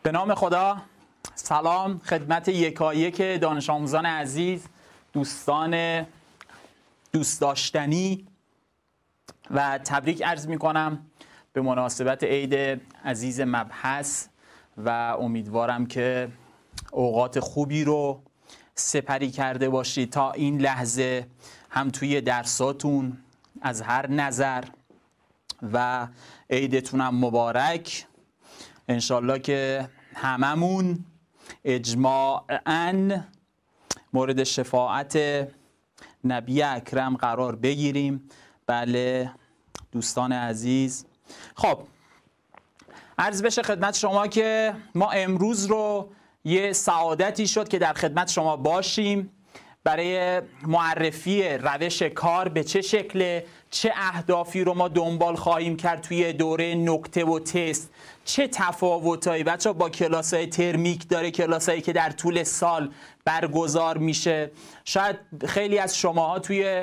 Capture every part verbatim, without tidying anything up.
به نام خدا. سلام خدمت یکایک دانش آموزان عزیز، دوستان دوست داشتنی و تبریک عرض می کنم به مناسبت عید عزیز مبحث و امیدوارم که اوقات خوبی رو سپری کرده باشید تا این لحظه، هم توی درساتون از هر نظر، و عیدتونم مبارک. انشالله که هممون اجماعاً مورد شفاعت نبی اکرم قرار بگیریم. بله دوستان عزیز، خب عرض بشه خدمت شما که ما امروز رو یه سعادتی شد که در خدمت شما باشیم برای معرفی روش کار، به چه شکل، چه اهدافی رو ما دنبال خواهیم کرد توی دوره نکته و تست، چه تفاوتایی بچه با کلاس‌های ترمیک داره، کلاس‌هایی که در طول سال برگزار میشه. شاید خیلی از شماها توی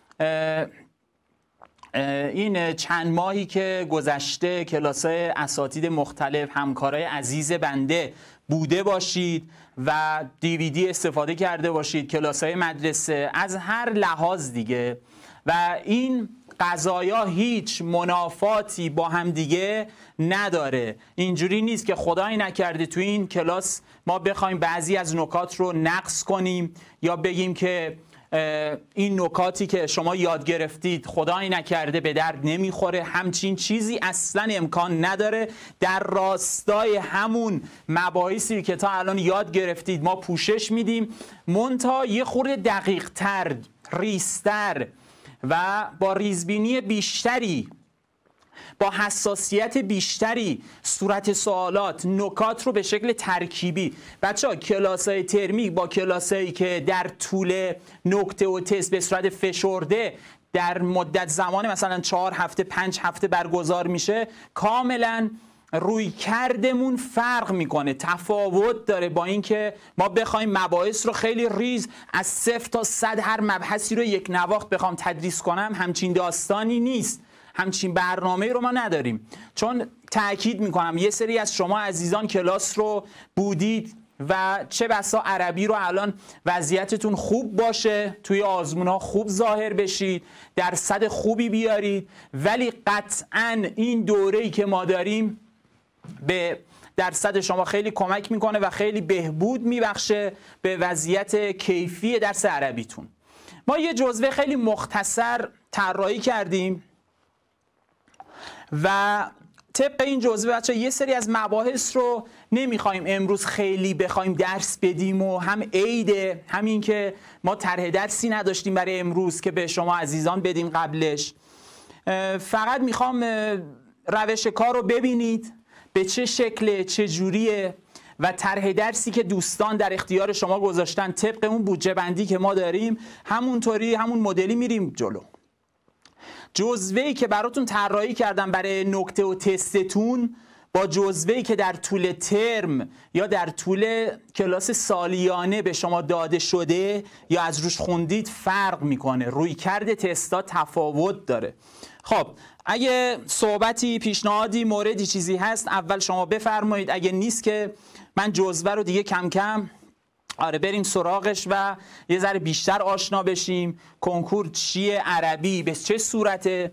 این چند ماهی که گذشته کلاس‌های اساتید مختلف، همکارای عزیز بنده بوده باشید و دیویدی استفاده کرده باشید، کلاس‌های مدرسه، از هر لحاظ دیگه، و این قضایا هیچ منافاتی با هم دیگه نداره. اینجوری نیست که خدایی نکرده تو این کلاس ما بخوایم بعضی از نکات رو نقص کنیم یا بگیم که این نکاتی که شما یاد گرفتید خدایی نکرده به درد نمیخوره. همچین چیزی اصلا امکان نداره. در راستای همون مباحثی که تا الان یاد گرفتید ما پوشش میدیم، منتها یه خورده دقیق تر، ریزتر و با ریزبینی بیشتری، با حساسیت بیشتری صورت سوالات، نکات رو به شکل ترکیبی. بچه‌ها کلاس‌های ترمی با کلاس‌هایی که در طول نکته و تست به صورت فشرده در مدت زمان مثلا چهار هفته پنج هفته برگزار میشه، کاملا روی کردمون فرق میکنه، تفاوت داره با اینکه ما بخوایم مباحث رو خیلی ریز از صفر تا صد هر مبحثی رو یک نواخت بخوام تدریس کنم. همچین داستانی نیست، همچین برنامه رو ما نداریم. چون تأکید میکنم یه سری از شما عزیزان کلاس رو بودید و چه بسا عربی رو الان وضعیتتون خوب باشه، توی آزمون ها خوب ظاهر بشید، درصد خوبی بیارید، ولی قطعاً این دوره‌ای که ما داریم به درصد شما خیلی کمک میکنه و خیلی بهبود میبخشه به وضعیت کیفی درس عربیتون. ما یه جزوه خیلی مختصر طراحی کردیم و طبق این جزوه بچه یه سری از مباحث رو نمیخوایم امروز خیلی بخوایم درس بدیم و هم عیده، همین که ما طرح درسی نداشتیم برای امروز که به شما عزیزان بدیم قبلش. فقط میخوام روش کار رو ببینید به چه شکل، چه جوریه، و طرح درسی که دوستان در اختیار شما گذاشتن طبق اون بودجه بندی که ما داریم همونطوری همون مدلی میریم جلو. جزوه‌ای که براتون طراحی کردم برای نکته و تستتون با جزوه‌ای که در طول ترم یا در طول کلاس سالیانه به شما داده شده یا از روش خوندید فرق میکنه. روی کرد تستا تفاوت داره. خب اگه صحبتی، پیشنهادی، موردی، چیزی هست اول شما بفرمایید. اگه نیست که من جزوه رو دیگه کم کم آره بریم سراغش و یه ذره بیشتر آشنا بشیم. کنکور چیه؟ عربی به چه صورته؟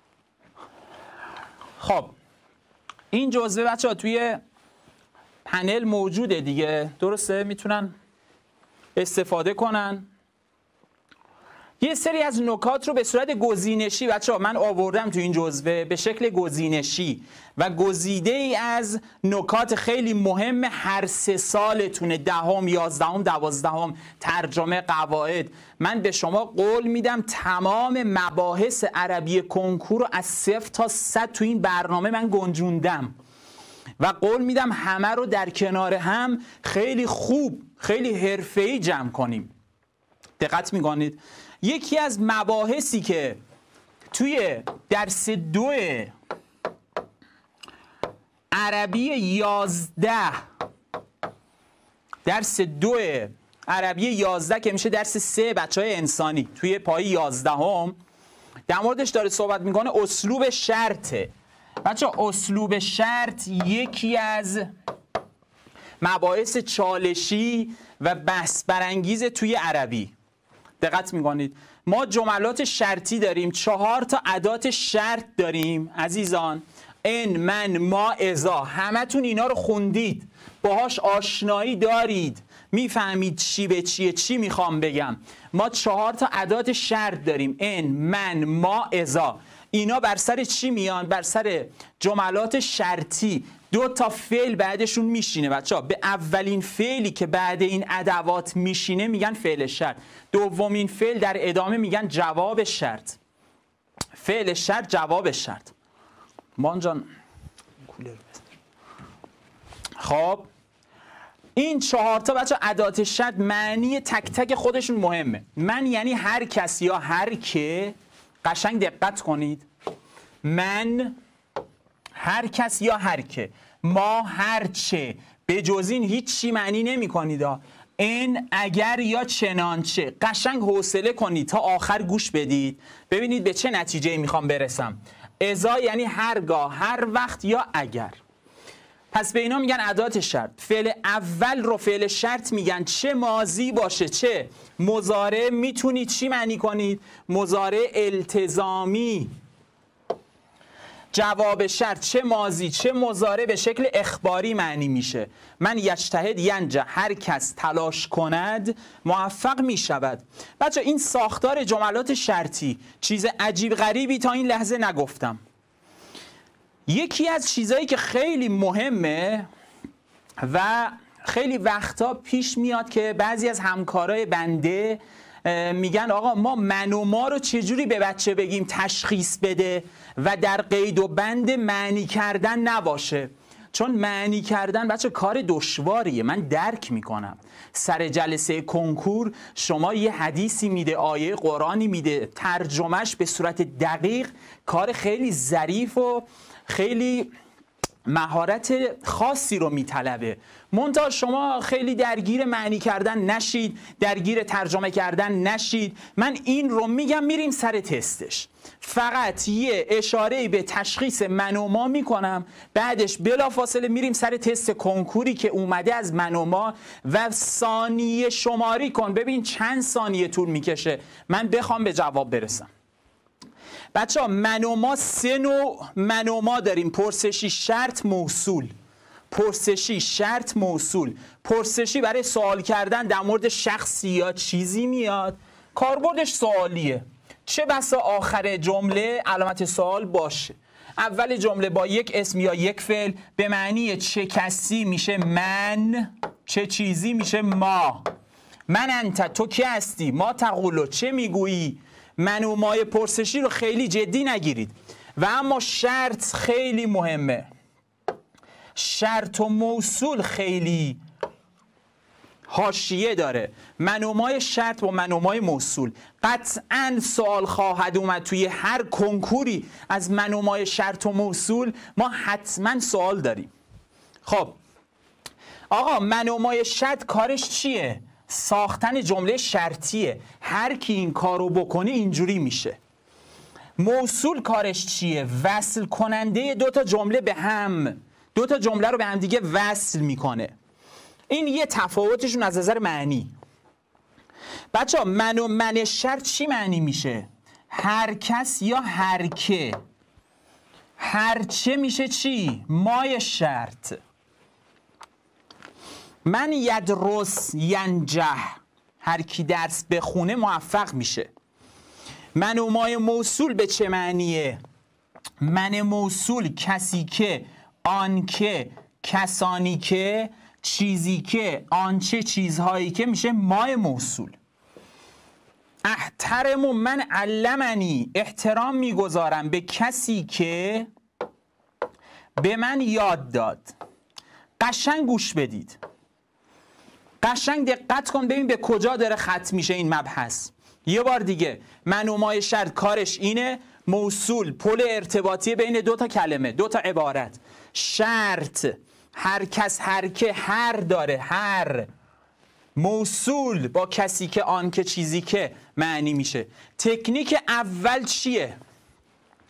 خب این جزوه بچه ها توی پنل موجوده دیگه، درسته؟ میتونن استفاده کنن. یه سری از نکات رو به صورت گزینشی بچه ها من آوردم تو این جزوه به شکل گزینشی و گزیده ای از نکات خیلی مهم هر سه سالتونه، دهم، یازدهم، دوازدهم، ترجمه، قواعد. من به شما قول میدم تمام مباحث عربی کنکور رو از صفر تا صد تو این برنامه من گنجوندم و قول میدم همه رو در کنار هم خیلی خوب، خیلی حرفه‌ای جمع کنیم. دقت میکنید یکی از مباحثی که توی درس دو عربی یازده درس دو عربی یازده که میشه درس سه بچه های انسانی توی پای یازدهم در موردش داره صحبت میکنه. اسلوب شرطه بچه. اسلوب شرط یکی از مباحث چالشی و بحث برانگیز توی عربی. دقت میکنید ما جملات شرطی داریم، چهار تا ادات شرط داریم عزیزان، ان، من، ما، اذا. همتون اینا رو خوندید، باهاش آشنایی دارید، میفهمید چی به چیه، چی میخوام بگم. ما چهار تا ادات شرط داریم، ان، من، ما، اذا. اینا بر سر چی میان؟ بر سر جملات شرطی. دو تا فعل بعدشون میشینه بچه‌ها. به اولین فعلی که بعد این ادوات میشینه میگن فعل شرط. دومین فعل در ادامه میگن جواب شرط. فعل شرط، جواب شرط. مان جان کولر بزن. خب این چهار تا بچه ادات شرط معنی تک تک خودشون مهمه. من یعنی هر کس یا هر که. قشنگ دقت کنید. من هر کس یا هر که. ما هر چه. به جز این هیچی معنی نمی کنید. این اگر یا چنانچه. قشنگ حوصله کنید تا آخر گوش بدید ببینید به چه نتیجه میخوام برسم. اذا یعنی هرگاه، هر وقت یا اگر. پس به اینا میگن ادات شرط. فعل اول رو فعل شرط میگن، چه ماضی باشه چه مضارع. میتونید چی معنی کنید؟ مضارع التزامی. جواب شرط چه ماضی چه مضارع به شکل اخباری معنی میشه. من یجتهد ینجح، هر کس تلاش کند موفق میشود. بچه این ساختار جملات شرطی چیز عجیب غریبی تا این لحظه نگفتم. یکی از چیزایی که خیلی مهمه و خیلی وقتا پیش میاد که بعضی از همکارای بنده میگن آقا ما من و ما رو چجوری به بچه بگیم تشخیص بده و در قید و بند معنی کردن نباشه. چون معنی کردن بچه کار دشواریه، من درک میکنم. سر جلسه کنکور شما یه حدیثی میده، آیه قرآنی میده، ترجمهش به صورت دقیق کار خیلی ظریف و خیلی مهارت خاصی رو میطلبه. منتها شما خیلی درگیر معنی کردن نشید، درگیر ترجمه کردن نشید. من این رو میگم میریم سر تستش. فقط یه اشاره به تشخیص من و ما میکنم، بعدش بلافاصله میریم سر تست کنکوری که اومده از من و ما و ثانیه شماری کن ببین چند ثانیه طول میکشه من بخوام به جواب برسم. بچه ها من و ما سه نوع من و ما داریم: پرسشی، شرط، موصول. پرسشی، شرط، موصول. پرسشی برای سوال کردن در مورد شخصی یا چیزی میاد، کاربردش سوالیه. چه بسا آخر جمله علامت سوال باشه. اول جمله با یک اسم یا یک فعل به معنی چه کسی میشه من، چه چیزی میشه ما. من انت، تو کی هستی؟ ما تقولو، چه میگویی؟ من و مای پرسشی رو خیلی جدی نگیرید. و اما شرط خیلی مهمه. شرط و موصول خیلی حاشیه داره. من و مای شرط با من و مای موصول. قطعاً سوال خواهد اومد توی هر کنکوری از من و مای شرط و موصول ما حتما سوال داریم. خب آقا من و مای شرط کارش چیه؟ ساختن جمله شرطیه. هر کی این کارو بکنه اینجوری میشه. موصول کارش چیه؟ وصل کننده دو تا جمله به هم، دو تا جمله رو به هم دیگه وصل میکنه. این یه تفاوتشون از نظر معنی. بچه ها من و من شرط چی معنی میشه؟ هر کس یا هر که. هر چه میشه چی؟ مای شرط. من یدرس ینجح، هر کی درس بخونه موفق میشه. من و مای موصول به چه معنیه؟ من موصول کسی که، آن که، کسانی که، چیزی که، آنچه، چیزهایی که میشه مای موصول. احترم من علمنی، احترام میگذارم به کسی که به من یاد داد. قشنگ گوش بدید، قشنگ دقت کن ببین به کجا داره ختم میشه این مبحث. یه بار دیگه، من و مای شرط کارش اینه، موصول پل ارتباطی بین دو تا کلمه، دو تا عبارت. شرط هر کس، هر که، هر داره، هر. موصول با کسی که، آن که، چیزی که معنی میشه. تکنیک اول چیه؟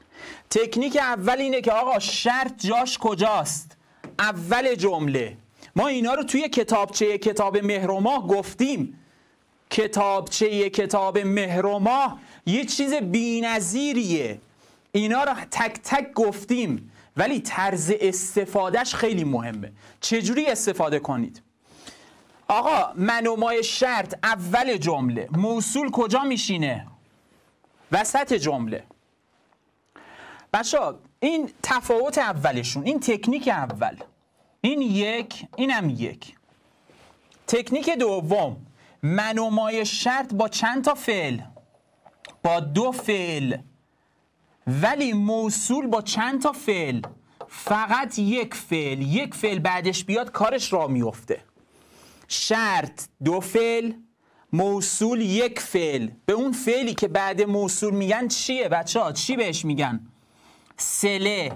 تکنیک اول اینه که آقا شرط جاش کجاست؟ اول جمله. ما اینا رو توی کتابچه کتاب مهر و ماه گفتیم. کتابچه کتاب مهر و ماه یه چیز بی‌نظیریه، اینا رو تک تک گفتیم، ولی طرز استفادهش خیلی مهمه. چجوری استفاده کنید؟ آقا من و مای شرط اول جمله، موصول کجا میشینه؟ وسط جمله. بچه‌ها این تفاوت اولشون، این تکنیک اول، این یک، اینم یک. تکنیک دوم، من و مای شرط با چند تا فعل؟ با دو فعل، ولی موصول با چند تا فعل؟ فقط یک فعل. یک فعل بعدش بیاد کارش را میفته. شرط دو فعل، موصول یک فعل. به اون فعلی که بعد موصول میگن چیه بچه ها؟ چی بهش میگن؟ صله.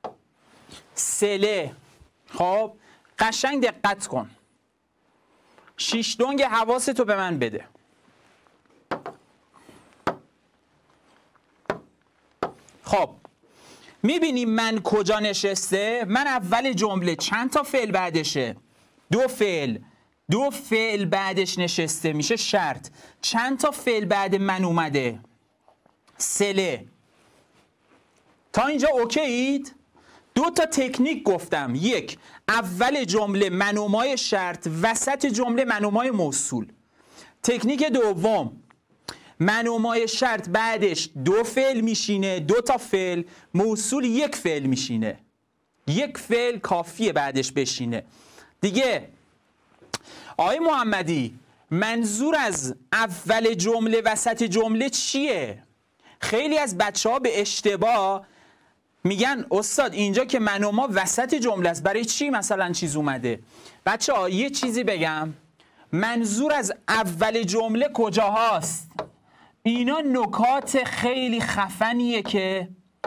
صله. خب قشنگ دقت کن، شیش دنگ حواستو به من بده. خب میبینی من کجا نشسته؟ من اول جمله چند تا فعل بعدشه؟ دو فعل. دو فعل بعدش نشسته میشه شرط. چند تا فعل بعد من اومده؟ صله. تا اینجا اوکیید؟ دو تا تکنیک گفتم. یک، اول جمله من و مای شرط، وسط جمله من و مای موصول. تکنیک دوم، من و مای شرط بعدش دو فعل میشینه، دو تا فعل، موصول یک فعل میشینه. یک فعل کافیه بعدش بشینه دیگه. آقای محمدی منظور از اول جمله وسط جمله چیه؟ خیلی از بچه ها به اشتباه میگن استاد اینجا که من و ما وسط جمله است، برای چی مثلا چیز اومده؟ بچه ها یه چیزی بگم، منظور از اول جمله کجاهاست؟ اینا نکات خیلی خفنیه که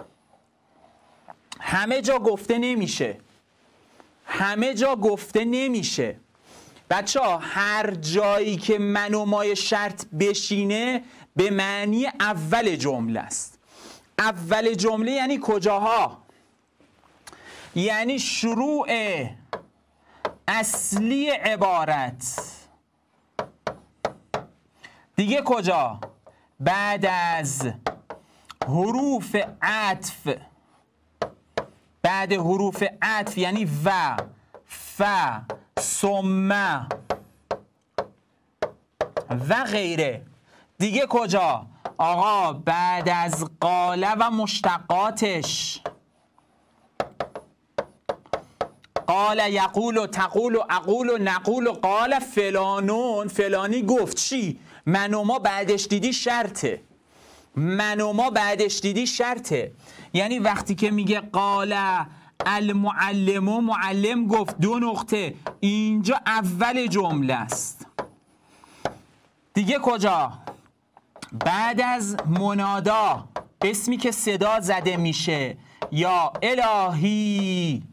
همه جا گفته نمیشه. همه جا گفته نمیشه. بچه ها هر جایی که من و مای شرط بشینه به معنی اول جمله است. اول جمله یعنی کجاها؟ یعنی شروع اصلی عبارت. دیگه کجا؟ بعد از حروف عطف. بعد حروف عطف یعنی و، ف، ثم و غیره. دیگه کجا؟ آقا بعد از قاله و مشتقاتش. قال یقول و تقول و اقول و نقول و قال فلانون، فلانی گفت. چی؟ من و ما بعدش دیدی شرطه. من و ما بعدش دیدی شرطه. یعنی وقتی که میگه قال المعلم و معلم گفت دو نقطه، اینجا اول جمله است. دیگه کجا؟ بعد از منادا، اسمی که صدا زده میشه، یا الهی،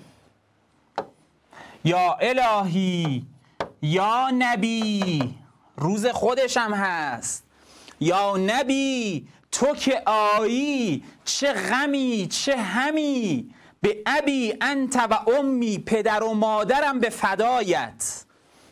یا الهی، یا نبی، روز خودش هم هست، یا نبی تو که آیی چه غمی چه همی، به ابی انت و امی، پدر و مادرم به فدایت.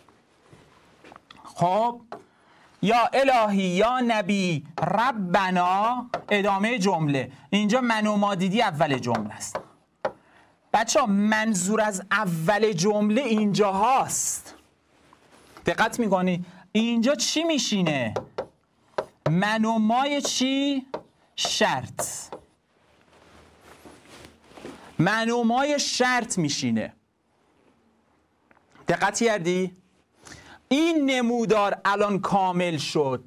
خب یا الهی یا نبی ربنا، ادامه جمله. اینجا من و ما دیدی اول جمله است. بچه ها منظور از اول جمله اینجا هاست. دقت میکنی؟ اینجا چی میشینه؟ من و مای چی؟ شرط. من و مای شرط میشینه. دقت کردی؟ این نمودار الان کامل شد.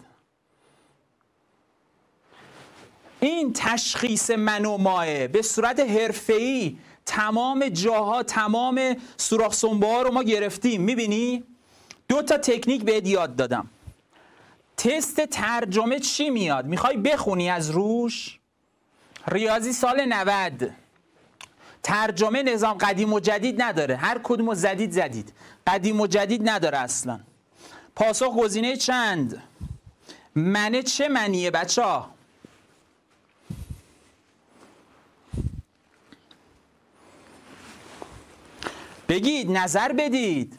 این تشخیص من و ماه به صورت حرفه‌ای تمام جاها، تمام سوراخ سنبه ها رو ما گرفتیم. میبینی؟ دو تا تکنیک بهت یاد دادم. تست ترجمه چی میاد؟ میخوای بخونی از روش؟ ریاضی سال نود. ترجمه نظام قدیم و جدید نداره. هر کدومو زدید زدید. قدیم و جدید نداره اصلا. پاسخ گزینه چند؟ منه چه منیه بچه ها؟ بگید، نظر بدید،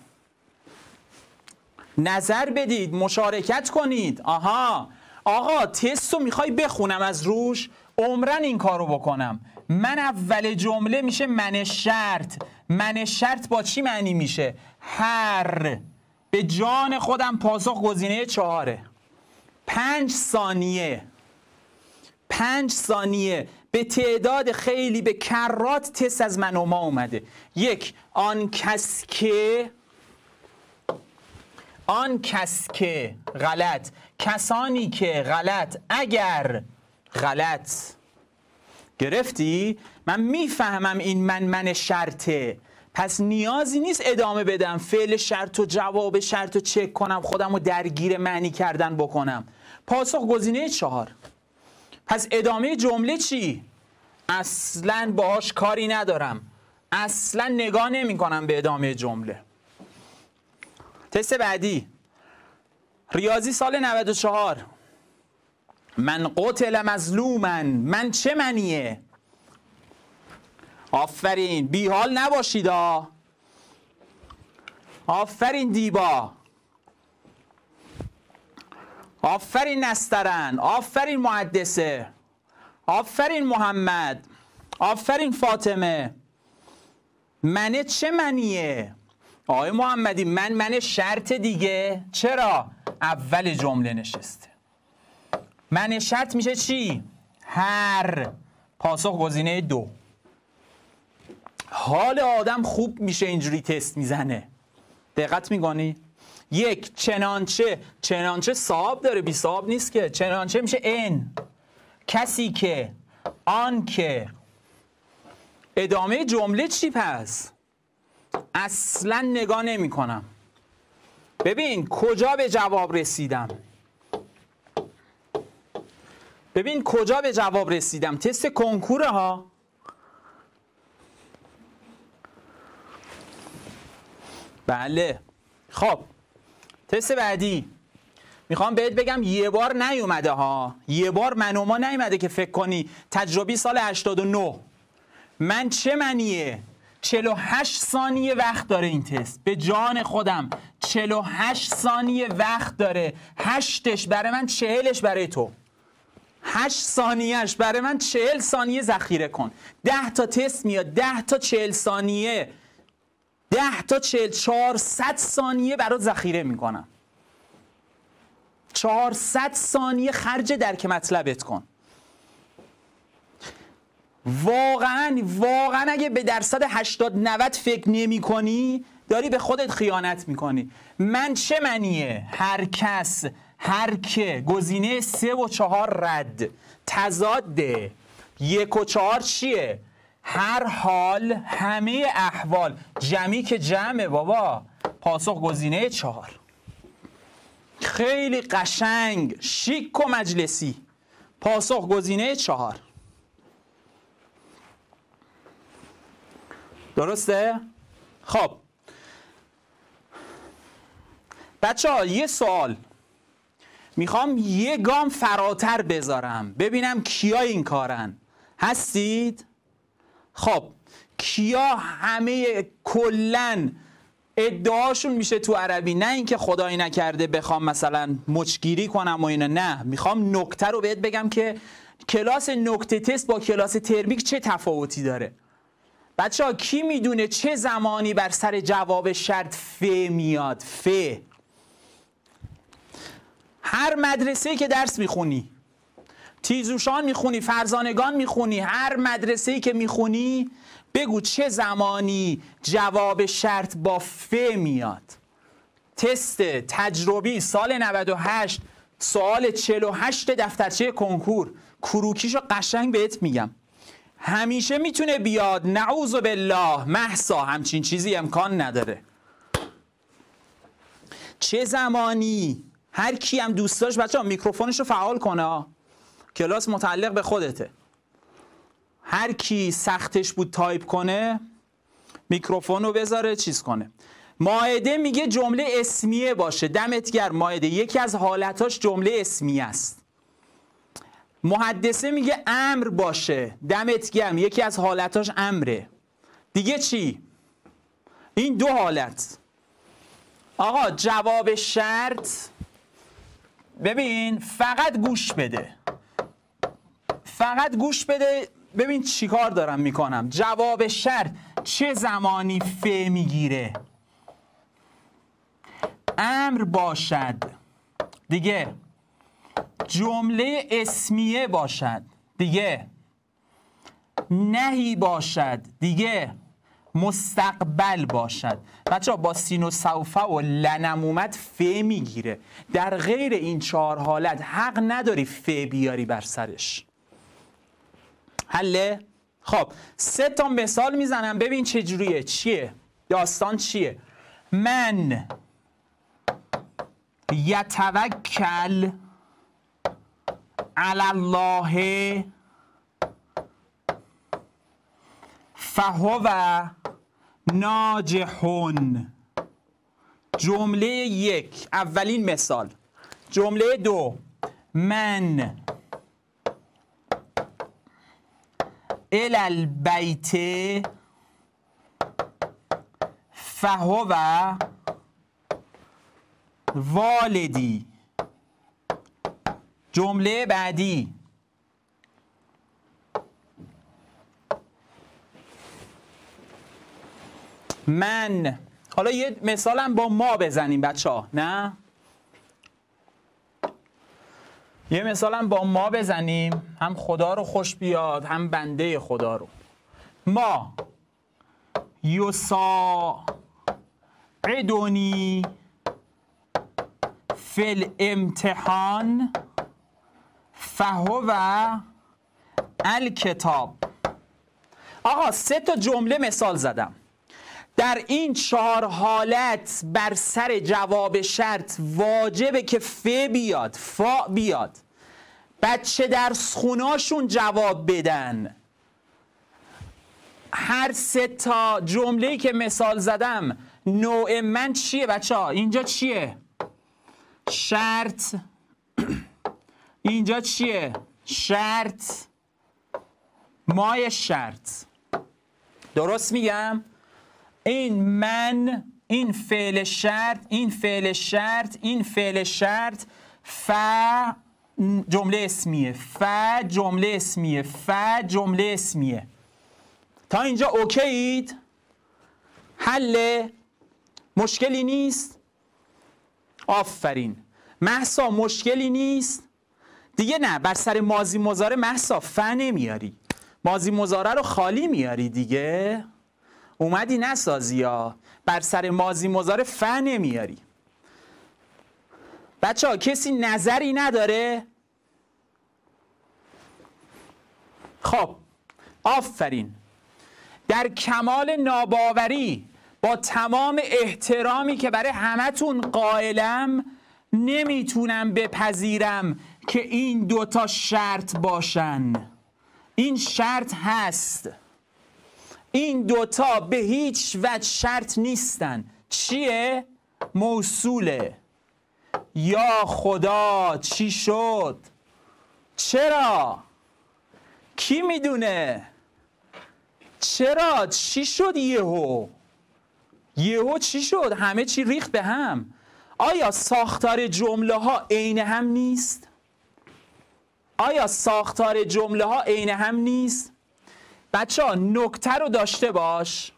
نظر بدید، مشارکت کنید. آها آقا تست رو میخوای بخونم از روش؟ عمرن این کارو بکنم. من اول جمله میشه من شرط. من شرط با چی معنی میشه؟ هر. به جان خودم پاسخ گزینه چهاره. پنج ثانیه پنج ثانیه به تعداد خیلی به کرات تست از من و ما اومده. یک، آن کس که، آن کس که غلط، کسانی که غلط، اگر غلط. گرفتی؟ من میفهمم این من من شرطه، پس نیازی نیست ادامه بدم فعل شرط و جواب شرط و چک کنم خودم رو درگیر معنی کردن بکنم. پاسخ گزینه چهار. پس ادامه جمله چی؟ اصلا باهاش کاری ندارم، اصلا نگاه نمی کنم به ادامه جمله. تست بعدی ریاضی سال نود و چهار. من قتل مظلومن، من چه منیه؟ آفرین، بی حال نباشید ها. آفرین دیبا، آفرین نسترن، آفرین محدثه، آفرین محمد، آفرین فاطمه. منه چه منیه؟ آقای محمدی من من شرط دیگه. چرا؟ اول جمله نشسته. من شرط میشه چی؟ هر. پاسخ گزینه دو. حال آدم خوب میشه اینجوری تست میزنه. دقت میکنی؟ یک، چنانچه. چنانچه صاحب داره، بی صاحب نیست که. چنانچه میشه ان. کسی که، آن که. ادامه جمله چی پس؟ اصلا نگاه نمی کنم. ببین کجا به جواب رسیدم. ببین کجا به جواب رسیدم. تست کنکوره ها. بله. خب تست بعدی میخوام بهت بگم یه بار نیومده ها. یه بار من و ما نیومده که فکر کنی تجربی سال هشتاد و نه. من چه منیه؟ چهل و هشت ثانیه وقت داره این تست. به جان خودم چهل و هشت ثانیه وقت داره. هشتش برای من، چهلش برای تو. هشت ثانیهش برای من، چهل ثانیه ذخیره کن. ده تا تست میاد، ده تا چهل ثانیه، ده تا چهل، چهارصد ثانیه برات ذخیره میکنم. چهارصد ثانیه خرج درک مطلبت کن. واقعا واقعا اگه به درصد هشتاد نود فکر نمی کنی داری به خودت خیانت میکنی. من چه منیه؟ هر کس، هر که. گزینه سه و چهار رد. تضاده. یک و چهار چیه؟ هر حال، همه احوال. جمعی که جمعه بابا. پاسخ گزینه چهار. خیلی قشنگ، شیک و مجلسی. پاسخ گزینه چهار. درسته؟ خب بچه ها یه سوال میخوام یه گام فراتر بذارم ببینم کیا این کارن. هستید؟ خب کیا همه کلن ادعاشون میشه تو عربی، نه اینکه خدایی نکرده بخوام مثلا مچگیری کنم و اینا، نه، میخوام نکته رو بهت بگم که کلاس نکته تست با کلاس ترمیک چه تفاوتی داره. بچه ها کی میدونه چه زمانی بر سر جواب شرط ف میاد؟ ف. هر مدرسه‌ای که درس میخونی، تیزوشان میخونی، فرزانگان میخونی، هر مدرسه‌ای که میخونی بگو چه زمانی جواب شرط با ف میاد. تست تجربی سال نود و هشت سوال چهل و هشت دفترچه کنکور، کروکیشو قشنگ بهت میگم. همیشه میتونه بیاد نعوذ بالله محسا، همچین چیزی امکان نداره. چه زمانی؟ هر کی هم دوست داشت بچه‌ها میکروفونش رو فعال کنه. کلاس متعلق به خودته. هر کی سختش بود تایپ کنه میکروفون رو بذاره چیز کنه. مائده میگه جمله اسمیه باشه. دمت گرم مائده، یکی از حالتاش جمله اسمیه است. محدثه میگه امر باشه. دمت گرم، یکی از حالتاش امره. دیگه چی؟ این دو حالت. آقا جواب شرط، ببین فقط گوش بده، فقط گوش بده ببین چی کار دارم میکنم. جواب شرط چه زمانی ف میگیره؟ امر باشد دیگه، جمله اسمیه باشد دیگه، نهی باشد دیگه، مستقبل باشد. بچه با سین و سوف و لنم اومد ف میگیره. در غیر این چهار حالت حق نداری ف بیاری بر سرش. حله؟ خب سه تا مثال میزنم ببین چه جوریه، چیه داستان، چیه. من یتوکل علی الله فهو ناجحون. جمله یک، اولین مثال. جمله دو، من الی البیت فهو والدی. جمله بعدی، من، حالا یه مثالم با ما بزنیم بچه ها، نه؟ یه مثالم با ما بزنیم، هم خدا رو خوش بیاد هم بنده خدا رو. ما یساعدونی فی الامتحان فهو الکتاب. آقا سه تا جمله مثال زدم. در این چهار حالت بر سر جواب شرط واجبه که ف بیاد، فا بیاد. بچه درس خوناشون جواب بدن. هر سه تا جمله‌ای که مثال زدم نوع من چیه بچه ها؟ اینجا چیه؟ شرط. اینجا چیه؟ شرط. مای شرط. درست میگم؟ این من، این فعل شرط، این فعل شرط، این فعل شرط، ف جمله اسمیه، ف جمله اسمیه، ف جمله اسمیه. تا اینجا اوکیید؟ حل؟ مشکلی نیست؟ آفرین. مهسا مشکلی نیست؟ دیگه نه، بر سر ماضی مضارع مهسا ف نمیاری، ماضی مضارع رو خالی میاری دیگه. اومدی نسازی ها، بر سر ماضی مضارع ف نمیاری. بچه ها کسی نظری نداره؟ خب آفرین. در کمال ناباوری با تمام احترامی که برای همتون قائلم نمیتونم بپذیرم که این دوتا شرط باشن. این شرط هست، این دوتا به هیچ وجه شرط نیستن. چیه؟ موصوله. یا خدا چی شد؟ چرا؟ کی میدونه؟ چرا؟ چی شد یهو؟ یهو چی شد؟ همه چی ریخت به هم. آیا ساختار جمله ها عین هم نیست؟ آیا ساختار جمله ها عین هم نیست؟ بچه ها نکته رو داشته باش،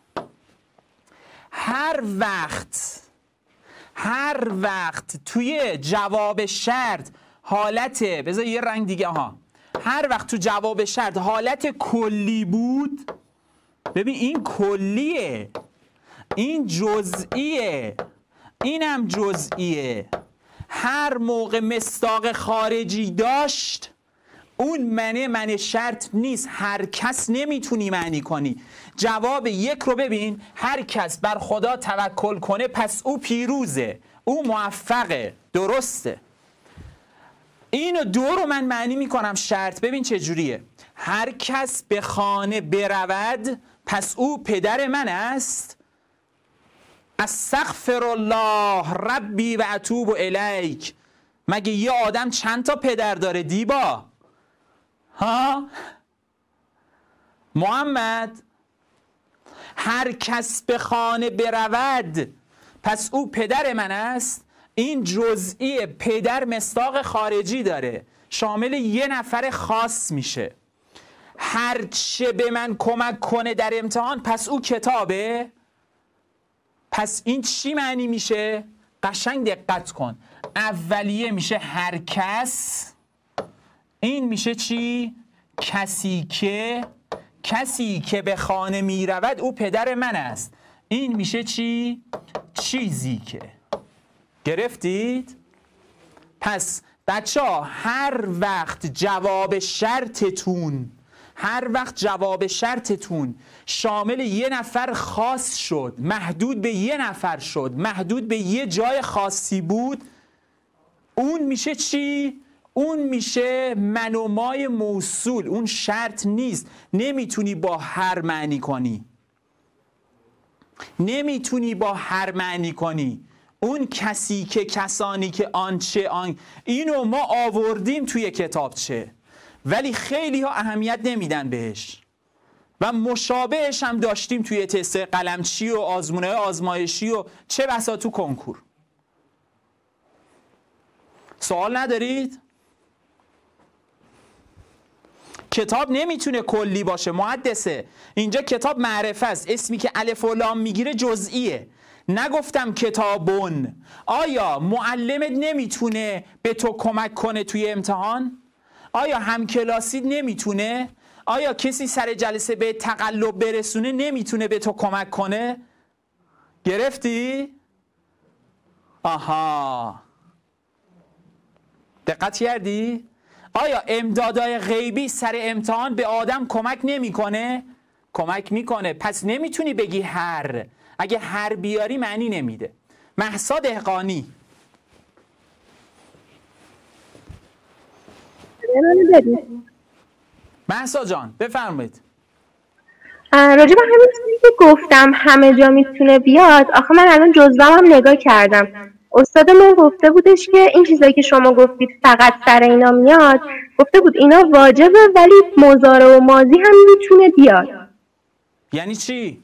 هر وقت هر وقت توی جواب شرط حالت، بذار یه رنگ دیگه ها، هر وقت تو جواب شرط حالت کلی بود، ببین این کلیه، این جزئیه، اینم جزئیه. هر موقع مصداق خارجی داشت اون منه منه شرط نیست، هر کس نمیتونی معنی کنی. جواب یک رو ببین، هر کس بر خدا توکل کنه پس او پیروزه، او موفقه، درسته. اینو دو رو من معنی میکنم شرط، ببین چه جوریه. هر کس به خانه برود پس او پدر من است. استغفر الله ربی و اتوب الیک. مگه یه آدم چند تا پدر داره دیبا؟ ها؟ محمد هر کس به خانه برود پس او پدر من است. این جزئی پدر مصداق خارجی داره، شامل یه نفر خاص میشه. هر چه به من کمک کنه در امتحان پس او کتابه. پس این چی معنی میشه؟ قشنگ دقت کن. اولیه میشه هر کس، این میشه چی؟ کسی که، کسی که به خانه میرود او پدر من است. این میشه چی؟ چیزی که. گرفتید؟ پس بچه ها هر وقت جواب شرطتون هر وقت جواب شرطتون شامل یه نفر خاص شد، محدود به یه نفر شد، محدود به یه جای خاصی بود، اون میشه چی؟ اون میشه من و مای موصول. اون شرط نیست، نمیتونی با هر معنی کنی، نمیتونی با هر معنی کنی. اون کسی که، کسانی که، آنچه، آن، اینو ما آوردیم توی کتابچه ولی خیلی ها اهمیت نمیدن بهش و مشابهش هم داشتیم توی تست قلمچی و آزمونه آزمایشی و چه بسا تو کنکور. سوال ندارید؟ کتاب نمیتونه کلی باشه، محدثه. اینجا کتاب معرفه است، اسمی که الف و لام میگیره جزئیه. نگفتم کتابون. آیا معلمت نمیتونه به تو کمک کنه توی امتحان؟ آیا همکلاسیت نمیتونه؟ آیا کسی سر جلسه به تقلب برسونه نمیتونه به تو کمک کنه؟ گرفتی؟ آها، دقت کردی؟ آیا امدادهای غیبی سر امتحان به آدم کمک نمیکنه؟ کمک میکنه. پس نمیتونی بگی هر. اگه هر بیاری معنی نمیده. مهسا دهقانی. مهسا جان بفرمایید. راجع به همین چیزی که گفتم همه جا میتونه بیاد، آخه من الان جزوه‌م هم نگاه کردم. استادمون گفته بودش که این چیزایی که شما گفتید فقط سر اینا میاد، گفته بود اینا واجبه ولی مضارع و ماضی هم میتونه بیاد. یعنی چی؟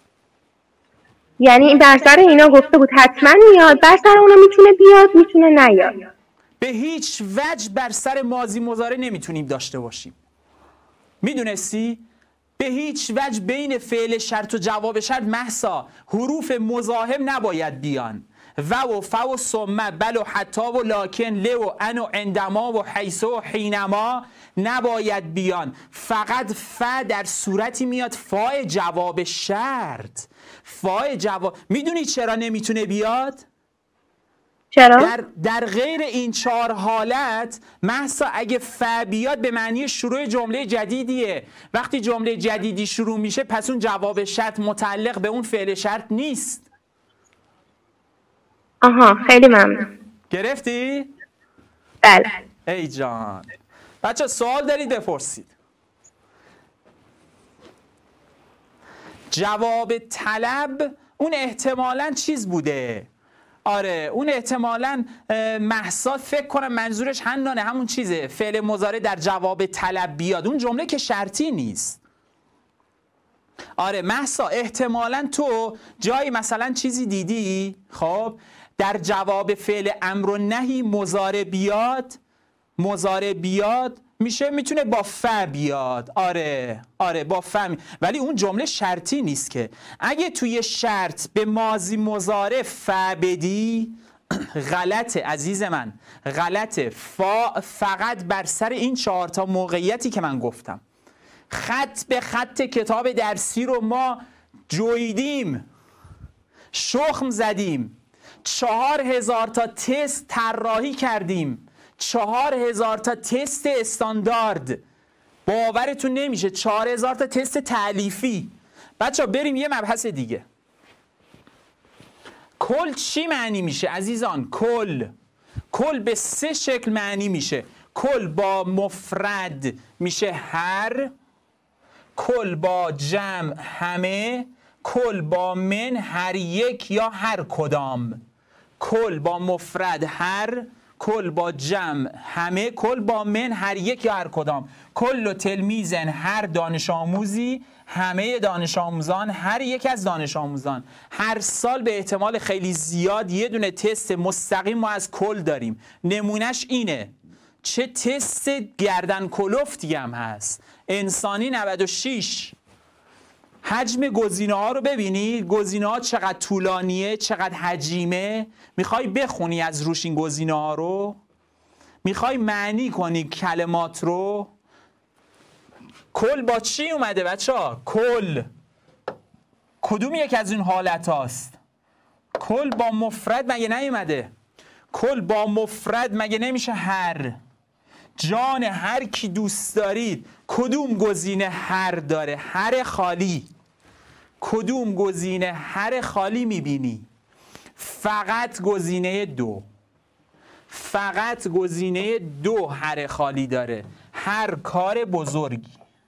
یعنی بر سر اینا گفته بود حتما میاد، بر سر اونا میتونه بیاد میتونه نیاد. به هیچ وجه بر سر ماضی مضارع نمیتونیم داشته باشیم. میدونستی؟ به هیچ وجه بین فعل شرط و جواب شرط مهسا حروف مزاحم نباید بیان. و و ف و ثم بل و حتی و لکن ل و ان و عندما و حیث و حینما نباید بیان. فقط ف در صورتی میاد فای جواب شرط. فای جواب. میدونی چرا نمیتونه بیاد؟ چرا؟ در, در غیر این چهار حالت مهسا اگه ف بیاد به معنی شروع جمله جدیدیه. وقتی جمله جدیدی شروع میشه پس اون جواب شرط متعلق به اون فعل شرط نیست. آها، خیلی ممنون. گرفتی؟ بله. ای جان. بچه سوال دارید بپرسید. جواب طلب اون احتمالاً چیز بوده. آره اون احتمالاً مهسا فکر کنم منظورش حنانه، همون چیزه، فعل مضارع در جواب طلب بیاد. اون جمله که شرطی نیست. آره مهسا احتمالاً تو جایی مثلا چیزی دیدی خب در جواب فعل امر و نهی مضارع بیاد، مضارع بیاد میشه میتونه با ف بیاد. آره آره با ف می... ولی اون جمله شرطی نیست که. اگه توی شرط به ماضی مضارع ف بدی غلطه عزیز من، غلطه. فا فقط بر سر این چهار تا موقعیتی که من گفتم. خط به خط کتاب درسی رو ما جویدیم، شخم زدیم، چهار هزار تا تست طراحی کردیم، چهار هزار تا تست استاندارد. باورتون نمیشه چهار هزار تا تست تألیفی. بچه بریم یه مبحث دیگه. کل چی معنی میشه عزیزان؟ کل کل به سه شکل معنی میشه. کل با مفرد میشه هر، کل با جمع همه، کل با من هر یک یا هر کدام. کل با مفرد هر، کل با جمع همه، کل با من هر یک یا هر کدام. کل و تلمیزن هر دانش آموزی، همه دانش آموزان، هر یک از دانش آموزان هر سال به احتمال خیلی زیاد یه دونه تست مستقیم ما از کل داریم. نمونهش اینه. چه تست گردن کلفتی هم هست. انسانی نود و شش. حجم گزینه ها رو ببینید. گزینه ها چقدر طولانیه، چقدر حجیمه. میخوای بخونی از روش این گزینه ها رو؟ میخوای معنی کنی کلمات رو؟ کل با چی اومده بچه ها؟ کل کدوم یک از این حالت هاست؟ کل با مفرد مگه نیومده؟ کل با مفرد مگه نمیشه هر؟ جان هر کی دوست دارید. کدوم گزینه هر داره؟ هر خالی. کدوم گزینه هر خالی میبینی؟ فقط گزینه دو. فقط گزینه دو هر خالی داره. هر کار بزرگی.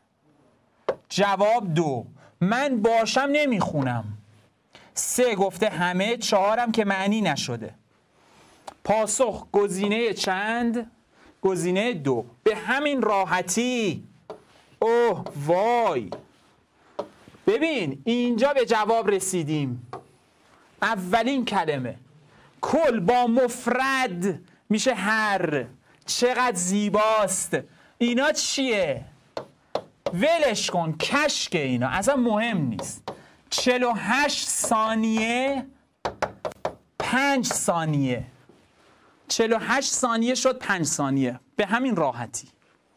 جواب دو. من باشم نمیخونم. سه گفته همه. چهارم که معنی نشده. پاسخ گزینه چند؟ گزینه دو. به همین راحتی. اوه وای. ببین اینجا به جواب رسیدیم. اولین کلمه کل با مفرد میشه هر. چقدر زیباست. اینا چیه؟ ولش کن. کشک اینا اصلا مهم نیست. چهل و هشت ثانیه پنج ثانیه. چهل و هشت ثانیه شد پنج ثانیه. به همین راحتی.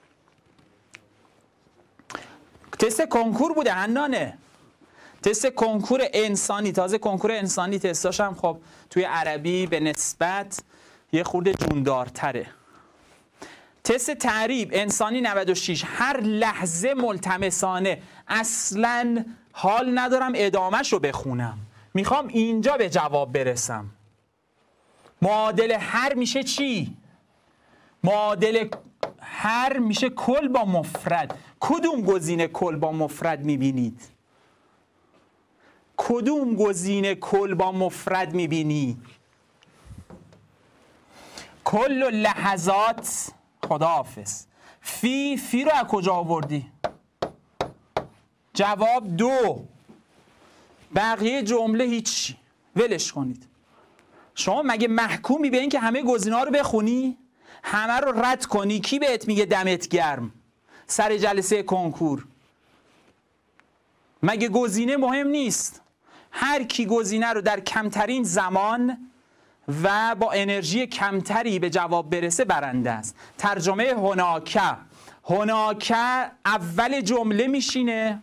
تست کنکور بوده حنانه. تست کنکور انسانی. تازه کنکور انسانی تستاش هم خب توی عربی به نسبت یه خورده جوندارتره. تست تعریب انسانی نود و شش. هر لحظه ملتمسانه. اصلا حال ندارم ادامهش رو بخونم. میخوام اینجا به جواب برسم. معادل هر میشه چی؟ معادل هر میشه کل با مفرد. کدوم گزینه کل با مفرد میبینید؟ کدوم گزینه کل با مفرد میبینی؟ کل لحظات. خداحافظ. فی فی رو از کجا آوردی؟ جواب دو. بقیه جمله هیچی. ولش کنید. شما مگه محکومی به این که همه گزینه‌ها رو بخونی؟ همه رو رد کنی؟ کی بهت میگه دمت گرم سر جلسه کنکور؟ مگه گزینه مهم نیست؟ هر کی گزینه رو در کمترین زمان و با انرژی کمتری به جواب برسه برنده است. ترجمه هناکه. هناکه اول جمله میشینه.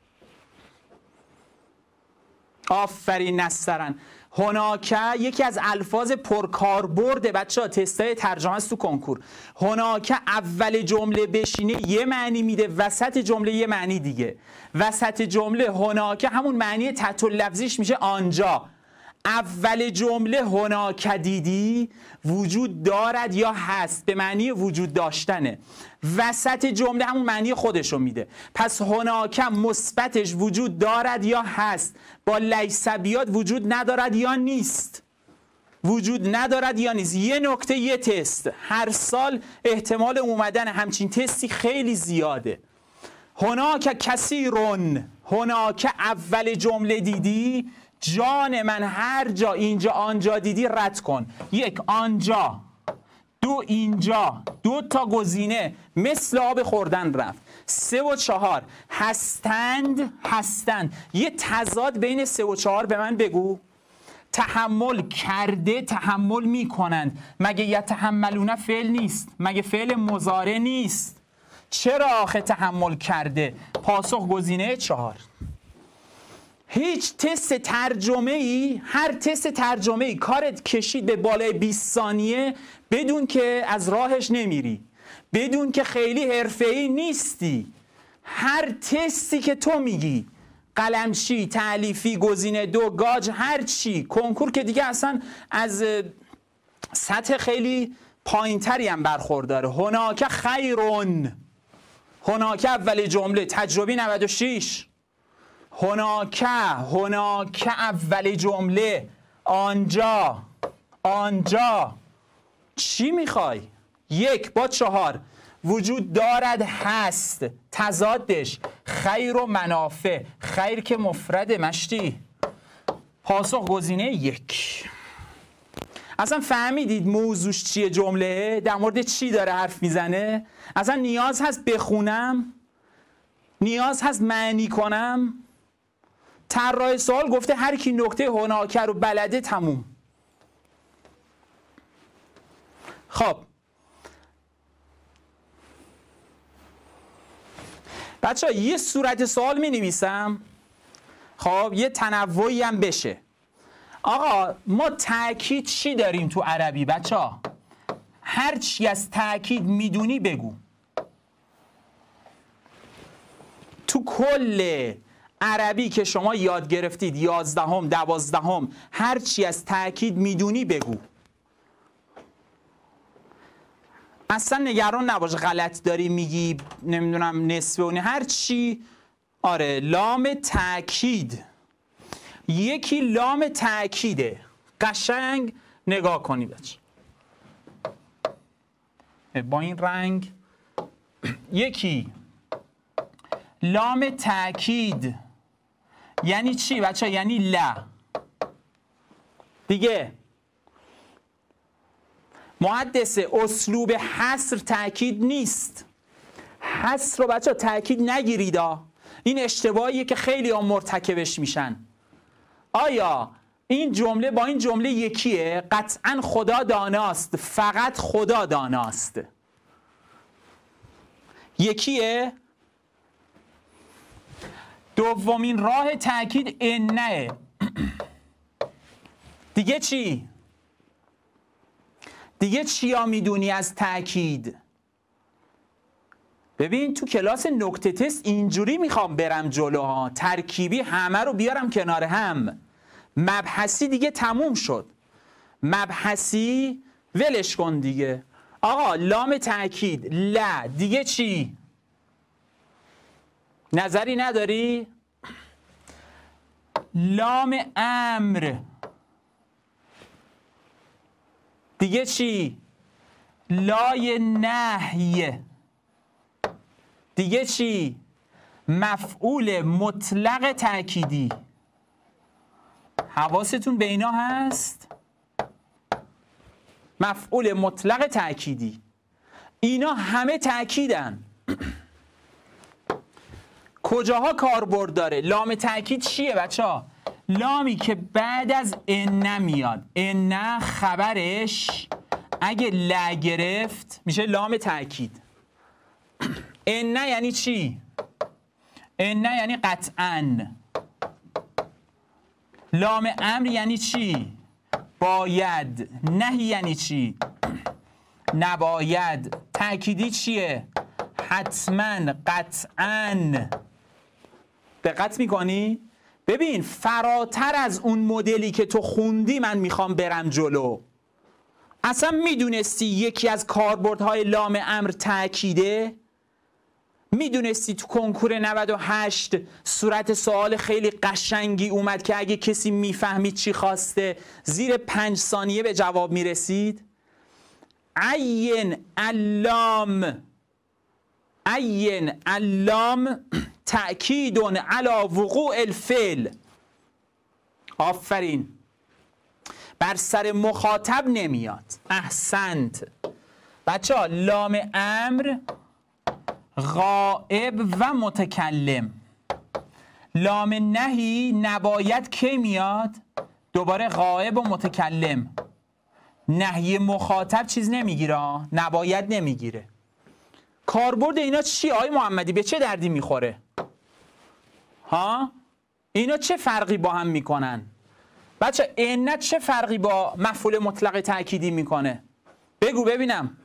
آفرین نسترن. هناکه یکی از الفاظ پرکاربرد بچه ها تستای ترجمه است تو کنکور. هناکه اول جمله بشینه یه معنی میده، وسط جمله یه معنی دیگه. وسط جمله هناکه همون معنی تحت لفظیش میشه آنجا. اول جمله هناکه دیدی وجود دارد یا هست به معنی وجود داشتنه. وسط جمله همون معنی خودشو میده. پس هناکه مثبتش وجود دارد یا هست. با لیس بیاد وجود ندارد یا نیست. وجود ندارد یا نیست. یه نکته یه تست. هر سال احتمال اومدن همچین تستی خیلی زیاده. هناکه کثیرون. هناکه اول جمله دیدی جان من هر جا اینجا آنجا دیدی رد کن. یک آنجا. دو اینجا. دو تا گزینه مثل آب خوردن رفت. سه و چهار هستند. هستند. یه تضاد بین سه و چهار به من بگو. تحمل کرده تحمل میکنند. مگه یتحملون فعل نیست؟ مگه فعل مضارع نیست؟ چرا آخه تحمل کرده؟ پاسخ گزینه چهار. هیچ تست ترجمه ای، هر تست ترجمه ای کارت کشید به بالای بیست ثانیه بدون که از راهش نمیری، بدون که خیلی حرفه‌ای نیستی. هر تستی که تو میگی قلمچی، تألیفی، گزینه دو، گاج، هر چی، کنکور که دیگه اصلا از سطح خیلی پایینتری هم برخورداره. هناکه خیرون. هناکه اول جمله. تجربی نود و شش. هناکه. هناکه اول جمله. آنجا. آنجا. چی میخوای؟ یک با چهار وجود دارد هست. تضادش خیر و منافع. خیر که مفرده مشتی. پاسخ گزینه یک. اصلا فهمیدید موضوعش چیه؟ جمله در مورد چی داره حرف میزنه؟ اصلا نیاز هست بخونم؟ نیاز هست معنی کنم؟ طراح سوال گفته هر کی نکته هناکه رو بلده تموم. خب بچه ها یه صورت سوال می نویسم، خب یه تنوعی هم بشه. آقا ما تأکید چی داریم تو عربی بچه ها؟ هر چی از تأکید میدونی بگو. تو کل عربی که شما یاد گرفتید یازدهم دوازدهم هر چی از تأکید میدونی بگو. اصلا نگران نباش غلط داری میگی نمیدونم نصفه اونی هر چی. آره لام تأکید، یکی لام تأکیده. قشنگ نگاه کنید بچه با این رنگ. یکی لام تأکید یعنی چی بچه؟ یعنی لا. دیگه محدث اسلوب حصر تأکید نیست. حصر رو بچه تأکید نگیرید. این اشتباهیه که خیلی ها مرتکبش میشن. آیا این جمله با این جمله یکیه؟ قطعا خدا داناست، فقط خدا داناست. یکیه. دومین راه تأکید انه. دیگه چی؟ دیگه چیا میدونی از تأکید؟ ببین تو کلاس نکته تست اینجوری میخوام برم جلوها، ترکیبی همه رو بیارم کنار هم. مبحثی دیگه تموم شد. مبحثی ولش کن دیگه. آقا لام تأکید لا. دیگه چی؟ نظری نداری؟ لام امر. دیگه چی؟ لای نهی. دیگه چی؟ مفعول مطلق تأکیدی. حواستون به اینا هست؟ مفعول مطلق تأکیدی اینا همه تأکیدن. کجاها کاربرد داره؟ لام تأکید چیه بچه ها؟ لامی که بعد از ان میاد. ان خبرش اگه لا گرفت میشه لام تأکید. ان یعنی چی؟ ان یعنی قطعاً. لام امر یعنی چی؟ باید. نهی یعنی چی؟ نباید. تأکیدی چیه؟ حتما، قطعاً. دقت میکنی؟ ببین فراتر از اون مدلی که تو خوندی من میخوام برم جلو. اصلا میدونستی یکی از کاربردهای لام امر تأکیده؟ میدونستی تو کنکور نود و هشت صورت سوال خیلی قشنگی اومد که اگه کسی میفهمید چی خواسته زیر پنج ثانیه به جواب میرسید؟ عین اللام. عین اللام تأکید علی وقوع الفعل. آفرین. بر سر مخاطب نمیاد. احسنت. بچه ها لام امر غائب و متکلم. لام نهی نباید کی میاد؟ دوباره غائب و متکلم. نهی مخاطب چیز نمیگیره، نباید نمیگیره. کاربرد اینا چی آقای محمدی؟ به چه دردی میخوره؟ ها؟ اینا چه فرقی با هم میکنن؟ بچه ان چه فرقی با مفعول مطلق تأکیدی میکنه؟ بگو ببینم.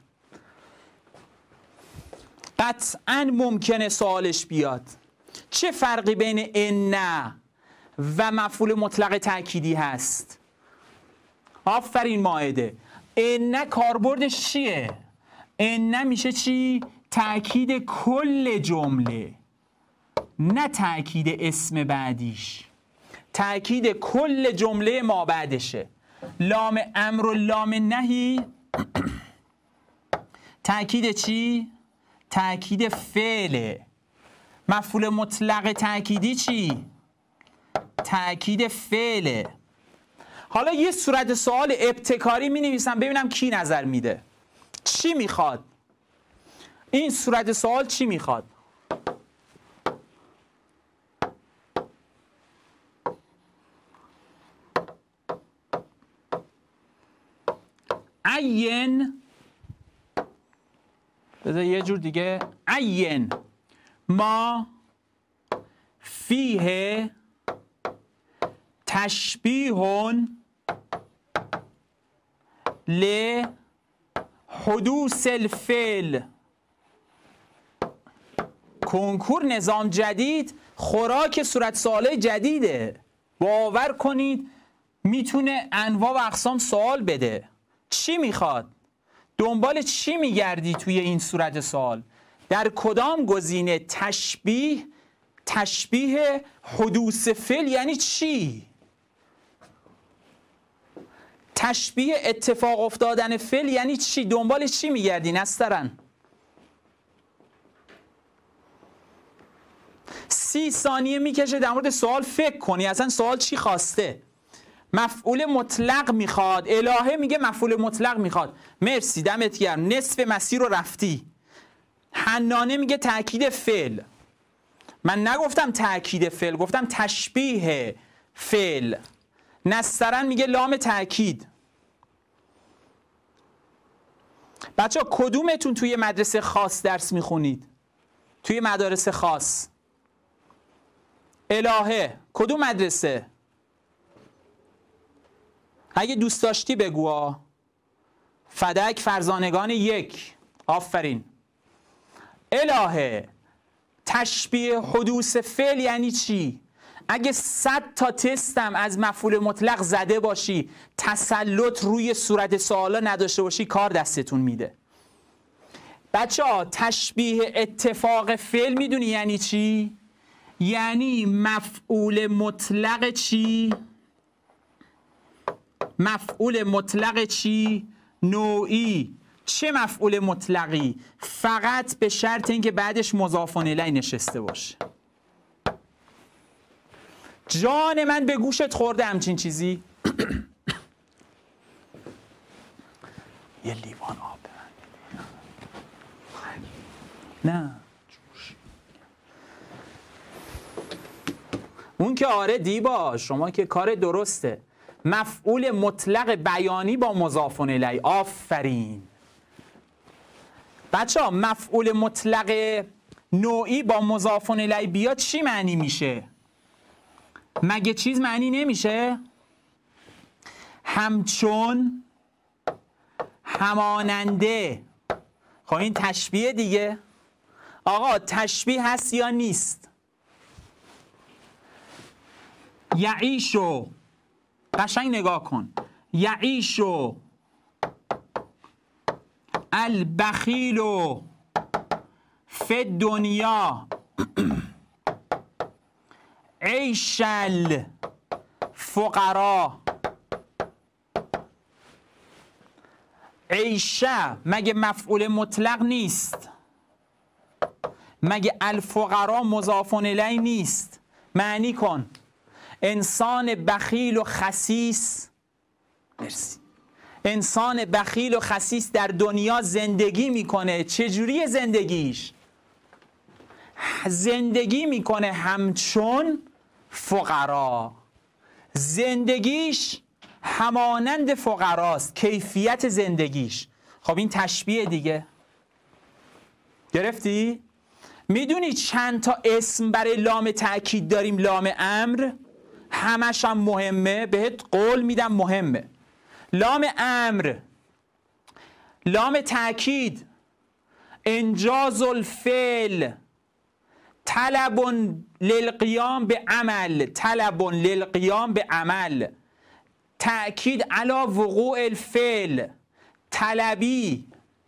قطعاً ممکنه سوالش بیاد. چه فرقی بین ان و مفعول مطلق تأکیدی هست؟ آفرین مائده. ان کاربردش چیه؟ ان میشه چی؟ تأکید کل جمله، نه تأکید اسم بعدیش. تأکید کل جمله ما بعدشه. لام امر و لام نهی تأکید چی؟ تأکید فعله. مفعول مطلق تأکیدی چی؟ تأکید فعله. حالا یه صورت سوال ابتکاری می نویسم ببینم کی نظر میده. چی میخواد؟ این صورت سوال چی میخواد؟ عین، بذار یه جور دیگه، عین ما فیه تشبیه لحدوث الفعل. کنکور نظام جدید خوراک صورت سوالای جدیده. باور کنید میتونه انواع و اقسام سوال بده. چی میخواد؟ دنبال چی میگردی توی این صورت سوال؟ در کدام گزینه تشبیه تشبیه حدوث فعل یعنی چی؟ تشبیه اتفاق افتادن فعل یعنی چی؟ دنبال چی میگردی نسترن؟ سی ثانیه میکشه در مورد سوال فکر کنی اصلا سوال چی خواسته. مفعول مطلق میخواد، الهه میگه مفعول مطلق میخواد. مرسی دمت گرم، نصف مسیر رو رفتی. حنانه میگه تأکید فعل. من نگفتم تأکید فعل، گفتم تشبیه فعل. نسترن میگه لام تأکید. بچه ها کدومتون توی مدرسه خاص درس میخونید؟ توی مدارس خاص. الهه کدوم مدرسه؟ اگه دوست داشتی بگو ها. فدک فرزانگان یک، آفرین. الهه تشبیه حدوث فعل یعنی چی؟ اگه صد تا تستم از مفعول مطلق زده باشی، تسلط روی صورت سوالا نداشته باشی، کار دستتون میده. بچه ها تشبیه اتفاق فعل میدونی یعنی چی؟ یعنی مفعول مطلق چی؟ مفعول مطلق چی؟ نوعی. چه مفعول مطلقی؟ فقط به شرط اینکه بعدش مضاف الیه نشسته باشه. جان من به گوشت خورده همچین چیزی؟ یه لیوان آب به من. نه جوش. اون که آره دیبا، شما که کار درسته. مفعول مطلق بیانی با مضاف الیه. آفرین. بچه ها مفعول مطلق نوعی با مضاف الیه بیاد چی معنی میشه؟ مگه چیز معنی نمیشه؟ همچون، هماننده. خب این تشبیه دیگه. آقا تشبیه هست یا نیست؟ یعیشو، قشنگ نگاه کن. یعیشو البخیلو فی دنیا عیش الفقرا. عیشه مگه مفعول مطلق نیست؟ مگه الفقرا مضاف الیه نیست؟ معنی کن. انسان بخیل و خسیس، مرسی، انسان بخیل و خسیس در دنیا زندگی میکنه. چجوری زندگیش؟ زندگی میکنه همچون فقرا. زندگیش همانند فقراست، کیفیت زندگیش. خب این تشبیه دیگه. گرفتی؟ میدونی چند تا اسم برای لام تأکید داریم؟ لام امر همش هم مهمه، بهت قول میدم مهمه. لام امر، لام تأکید، انجاز الفعل، طلب للقیام به عمل، طلب للقیام به عمل، تأکید علی وقوع الفعل، طلبی.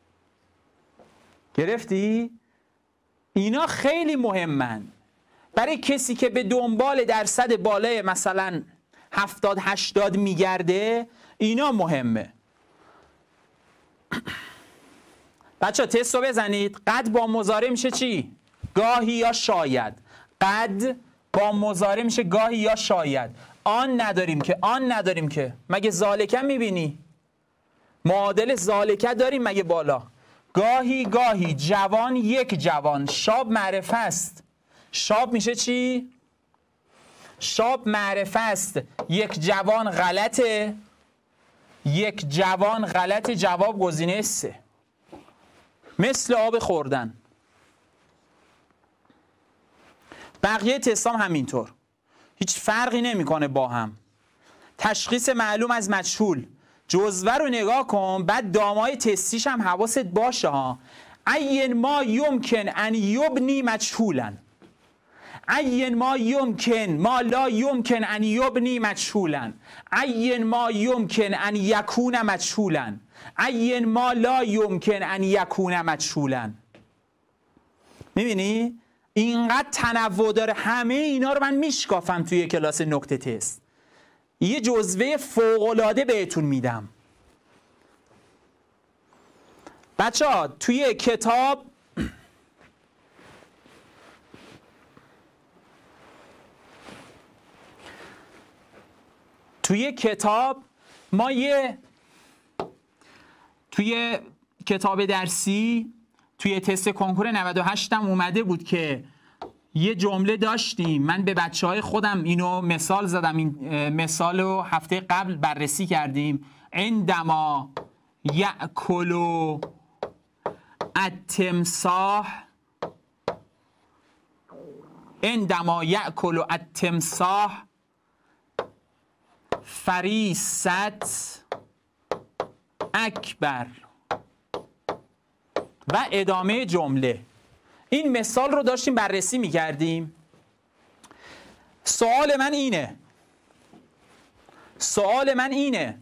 گرفتی؟ اینا خیلی مهمن برای کسی که به دنبال درصد بالای مثلا هفتاد هشتاد میگرده. اینا مهمه. بچه ها تست رو بزنید. قد با مضارع میشه چی؟ گاهی یا شاید. قد با مضارع میشه گاهی یا شاید. آن نداریم که، آن نداریم که. مگه ذالکه میبینی؟ معادل ذالکه داریم مگه بالا؟ گاهی گاهی، جوان یک جوان. شاب معرفه است. شاب میشه چی؟ شاب معرفه است. یک جوان غلطه. یک جوان غلطه. جواب گزینه سه. مثل آب خوردن. بقیه تستام همینطور، هیچ فرقی نمیکنه با هم. تشخیص معلوم از مجهول، جزوه رو نگاه کن، بعد دامای تستیش هم حواست باشه ها. عین ما یمکن ان یبنی مجهولا، عین ما یمکن ما لا یمکن ان یبنی مجهولا، عین ما یمکن ان یکون مجهولا، عین ما لا یمکن ان یکون مجهولا. میبینی؟ اینقدر تنوع داره. همه اینا رو من میشکافم توی کلاس نکته تست. یه جزوه فوق‌العاده بهتون میدم. بچه ها توی کتاب توی کتاب ما یه توی کتاب درسی توی تست کنکور نود و هشت هم اومده بود که یه جمله داشتیم. من به بچه های خودم اینو مثال زدم. این مثال رو هفته قبل بررسی کردیم. عندما یأکل التمساح، عندما یأکل التمساح فریست اکبر و ادامه جمله. این مثال رو داشتیم بررسی می‌کردیم. سوال من اینه سوال من اینه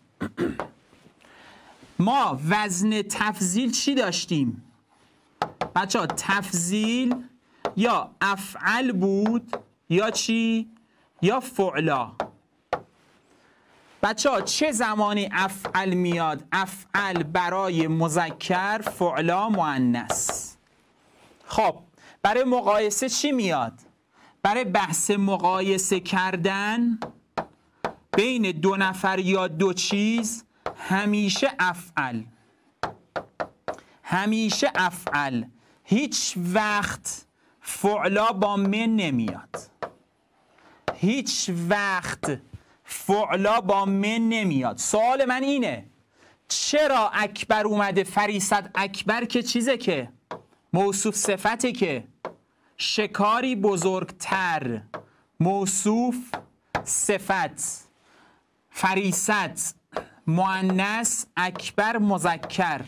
ما وزن تفضیل چی داشتیم؟ بچه ها تفضیل یا افعل بود یا چی؟ یا فعلا. بچه ها چه زمانی افعل میاد؟ افعل برای مذکر، فعلا مؤنث. خب برای مقایسه چی میاد؟ برای بحث مقایسه کردن بین دو نفر یا دو چیز همیشه افعل، همیشه افعل. هیچ وقت فعلا با من نمیاد. هیچ وقت فعلا با من نمیاد. سوال من اینه چرا اکبر اومده؟ فریست اکبر که چیزه که موصوف صفته، که شکاری بزرگتر، موصوف صفت. فریست مؤنث، اکبر مذکر.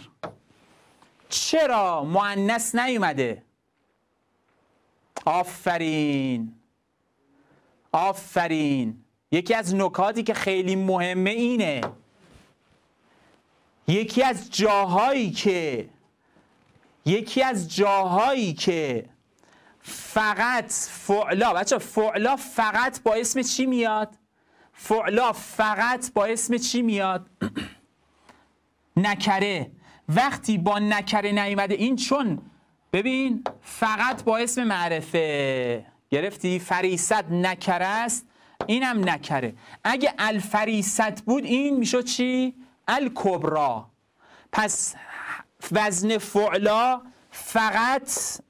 چرا مؤنث نیومده؟ آفرین آفرین. یکی از نکاتی که خیلی مهمه اینه، یکی از جاهایی که یکی از جاهایی که فقط فعلا، بچه فعلا فقط با اسم چی میاد؟ فعلا فقط با اسم چی میاد؟ نکره. وقتی با نکره نیومده این، چون ببین فقط با اسم معرفه گرفتی؟ فریست نکره است، اینم نکره. اگه الفریست بود این میشد چی؟ الکبرا. پس وزن فعلا فقط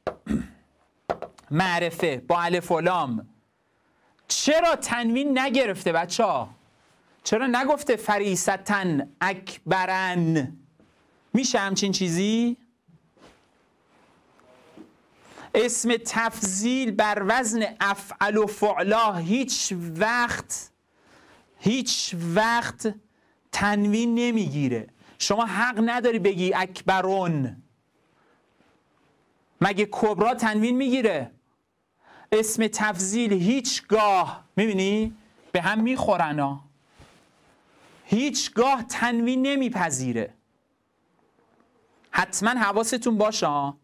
معرفه با الف و لام. چرا تنوین نگرفته بچه ها؟ چرا نگفته فریستن اکبرن؟ میشه همچین چیزی؟ اسم تفضیل بر وزن افعل و فعلا هیچ وقت هیچ وقت تنوین نمیگیره. شما حق نداری بگی اکبرون. مگه کبرا تنوین میگیره؟ اسم تفضیل هیچگاه، میبینی؟ به هم میخورن ها. هیچگاه تنوین نمیپذیره. حتما حواستون باشه ها.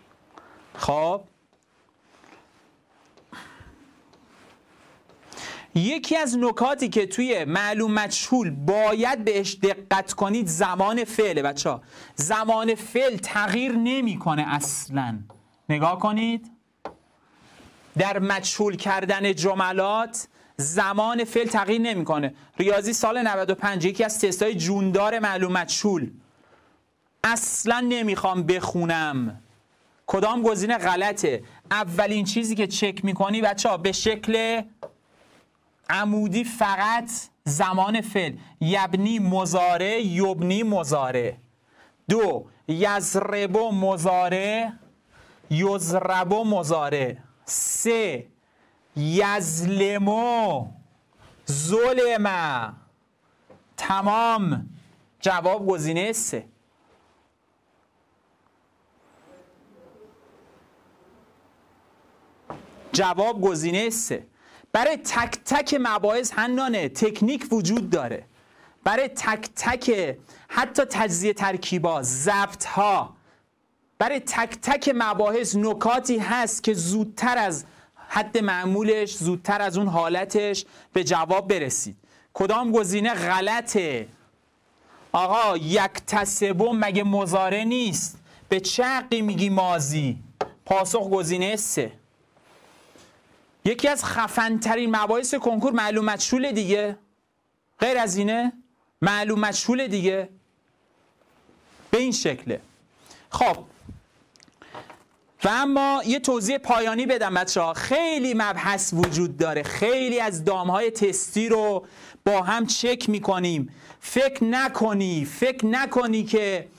خب یکی از نکاتی که توی معلوم مجهول باید بهش دقت کنید زمان فعله بچه ها. زمان فعل تغییر نمیکنه اصلا. نگاه کنید در مجهول کردن جملات زمان فعل تغییر نمیکنه. ریاضی سال نود و پنج یکی از تستای جوندار معلوم مجهول، اصلا نمیخوام بخونم. کدام گزینه غلطه؟ اولین چیزی که چک میکنی بچه ها به شکل عمودی فقط زمان فعل. یبنی مضارع، یبنی مضارع. دو، یضرب مضارع، یضرب مضارع. سه، یظلم ظلم. تمام. جواب گزینه سه. جواب گزینه سه. برای تک تک مباحث حنانه تکنیک وجود داره. برای تک تک حتی تجزیه ترکیبا، ضبط ها، برای تک تک مباحث نکاتی هست که زودتر از حد معمولش، زودتر از اون حالتش به جواب برسید. کدام گزینه غلطه؟ آقا یکتسبو مگه مضارع نیست؟ به چه حقی میگی ماضی؟ پاسخ گزینه سه. یکی از خفن‌ترین مباحث کنکور معلوم مجهول دیگه. غیر از اینه معلوم مجهول دیگه. به این شکله. خب و اما یه توضیح پایانی بدم بچه ها. خیلی مبحث وجود داره، خیلی از دامهای تستی رو با هم چک میکنیم. فکر نکنی فکر نکنی که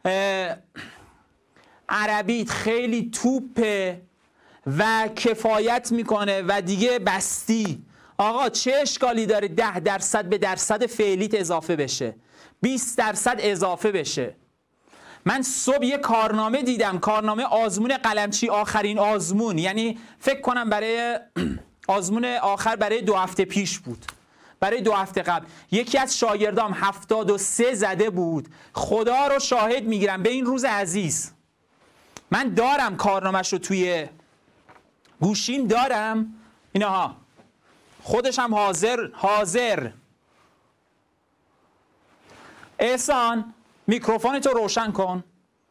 عربیت خیلی توپه و کفایت میکنه و دیگه بستی. آقا چه اشکالی داره ده درصد به درصد فعلیت اضافه بشه، بیست درصد اضافه بشه؟ من صبح یه کارنامه دیدم، کارنامه آزمون قلمچی، آخرین آزمون، یعنی فکر کنم برای آزمون آخر برای دو هفته پیش بود، برای دو هفته قبل. یکی از شاگردام هفتاد و سه زده بود. خدا رو شاهد میگیرم به این روز عزیز من دارم کارنامه‌شو توی گوشیم، دارم اینها، خودش هم حاضر حاضر. احسان میکروفونتو روشن کن.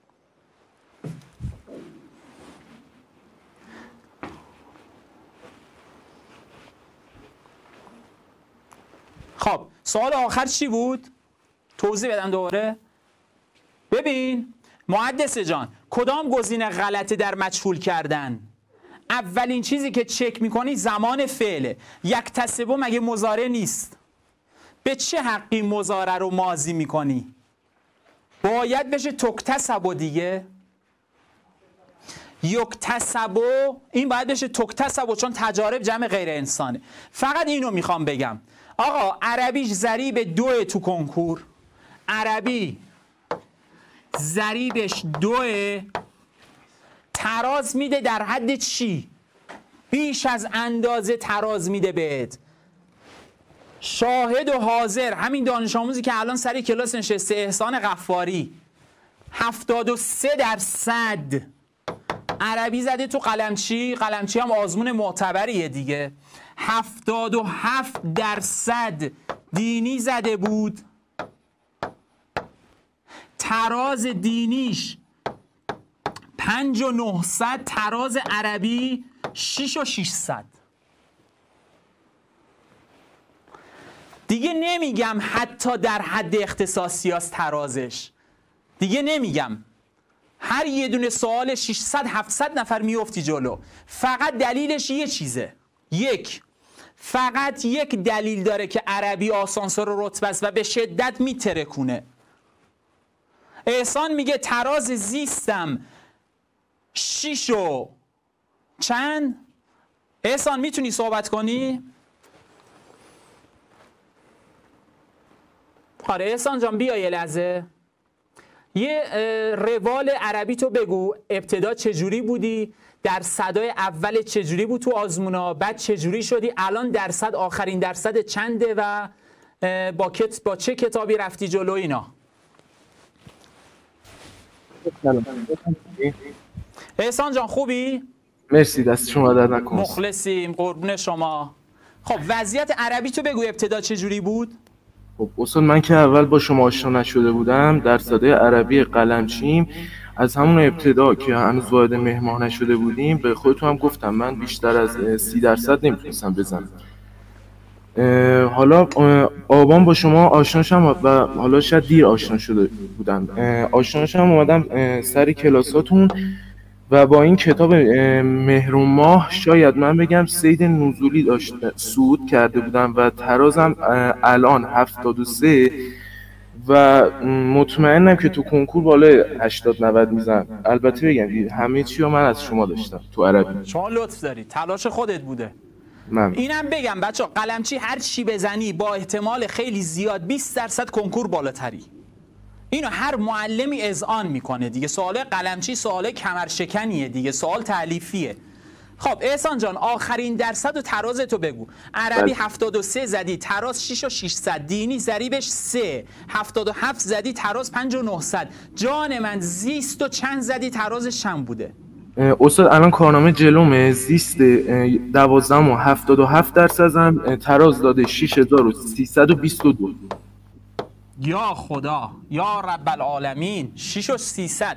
خب سوال آخر چی بود؟ توضیح بدم دوباره. ببین مهندس جان، کدام گزینه غلطه در مجهول کردن؟ اولین چیزی که چک میکنی زمان فعله. یکتسبو مگه مضارع نیست؟ به چه حقی مضارع رو ماضی میکنی؟ باید بشه تکتسبو دیگه. یکتسبو این باید بشه تکتسبو، چون تجارب جمع غیر انسانه. فقط اینو میخوام بگم آقا عربیش ضریب دوه تو کنکور، عربی ضریبش دوه، تراز میده در حد چی؟ بیش از اندازه تراز میده بهت. شاهد و حاضر همین دانش آموزی که الان سر کلاس نشسته، احسان غفاری، هفتاد و سه درصد عربی زده تو قلمچی. قلمچی هم آزمون معتبریه دیگه. هفتاد و هفت درصد دینی زده بود. تراز دینیش پنج و نهصد، تراز عربی شیش و شیشصد. دیگه نمیگم حتی در حد اختصاصی هست ترازش، دیگه نمیگم. هر یه دونه سوال ششصد هفتصد نفر میافتی جلو. فقط دلیلش یه چیزه، یک فقط یک دلیل داره که عربی آسانسور رتبه است و به شدت میترکونه. احسان میگه تراز زیستم شیش و چند. احسان میتونی صحبت کنی؟ آره احسان جان بیا یه لحظه. یه روال عربی تو بگو، ابتدا چجوری بودی؟ درصدای اول چجوری بود تو آزمونا؟ بعد چجوری شدی؟ الان درصد آخرین درصد چنده و با کت با چه کتابی رفتی جلو اینا؟ احسان جان خوبی؟ مرسی، دست شما در نکنه. مخلصیم، قربون شما. خب وضعیت عربی تو بگو ابتدا چجوری بود؟ خب استاد من که اول با شما آشنا نشده بودم، درس‌های عربی قلمچیم از همون ابتدا که هنوز وارد مهمان نشده بودیم به خودتون هم گفتم من بیشتر از سی درصد نمیتونستم بزنم. حالا آبان با شما آشنا شدم و حالا شاید دیر آشنا شده بودم. آشنا شدم اومدم سر کلاساتون و با این کتاب مهر و ماه شاید من بگم صید نزولی داشت صعود کرده بودم و ترازم الان هفتاد و سه و مطمئنم که تو کنکور بالای هشتاد نود میزنم. البته بگم همه چی رو من از شما داشتم تو عربی. شما لطف داری، تلاش خودت بوده. من. اینم بگم بچه قلمچی هر چی بزنی با احتمال خیلی زیاد بیست درصد کنکور بالاتری. اینو هر معلمی اذعان میکنه دیگه. سوال قلمچی سوال کمرشکنیه دیگه، سوال تألیفیه. خب احسان جان آخرین درصد و تراز تو بگو. عربی هفتاد و سه زدی، تراز شش و ششصد، دینی ضریبش سه، هفتاد و هفت زدی، تراز پنج و نهصد. جان من زیست و چند زدی، ترازش چند بوده؟ استاد الان کارنامه جلومه، زیست دوازده و هفتاد و هفت درصدم، تراز داده شش هزار و سیصد و بیست و دو. یا خدا یا رب العالمین، شش و سیصد.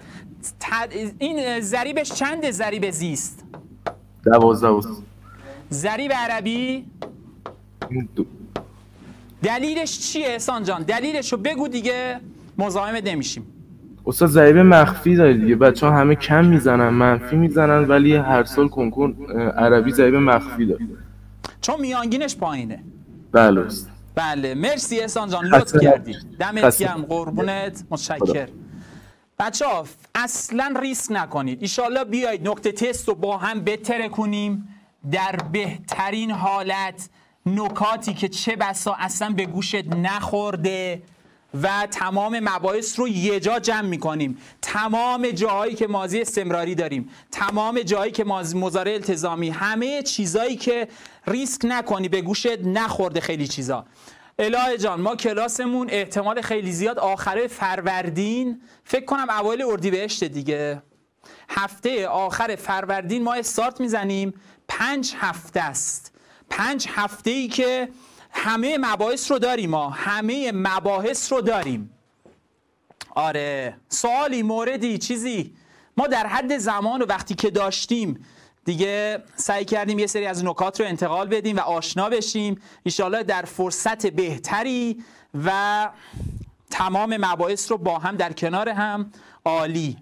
این ضریبش چنده؟ ضریب زیست دوازده. ضریب عربی دو. دلیلش چیه احسان جان؟ دلیلش رو بگو دیگه، مزاحم نمیشیم. استاد ضریب مخفی داره دیگه، بچه ها همه کم میزنن منفی میزنن ولی هر سال کنکور عربی ضریب مخفی داره چون میانگینش پایینه. بله است. بله مرسی احسان جان، لطف کردی، دمت گرم، قربونت، متشکر. بچه ها اصلا ریسک نکنید، ایشالله بیایید نکته تست رو با هم بتره کنیم در بهترین حالت، نکاتی که چه بسا اصلا به گوشت نخورده و تمام مباحث رو یه جا جمع میکنیم. تمام جاهایی که ماضی استمراری داریم، تمام جاهایی که مضارع التزامی، همه چیزایی که ریسک نکنی به گوشت نخورده خیلی چیزا. الهه جان ما کلاسمون احتمال خیلی زیاد آخر فروردین، فکر کنم اوایل اردیبهشت دیگه، هفته آخر فروردین ما استارت میزنیم. پنج هفته است، پنج هفته ای که همه مباحث رو داریم، ما همه مباحث رو داریم. آره سوالی موردی چیزی ما در حد زمان و وقتی که داشتیم دیگه سعی کردیم یه سری از نکات رو انتقال بدیم و آشنا بشیم. انشالله در فرصت بهتری و تمام مباحث رو با هم در کنار هم. عالی.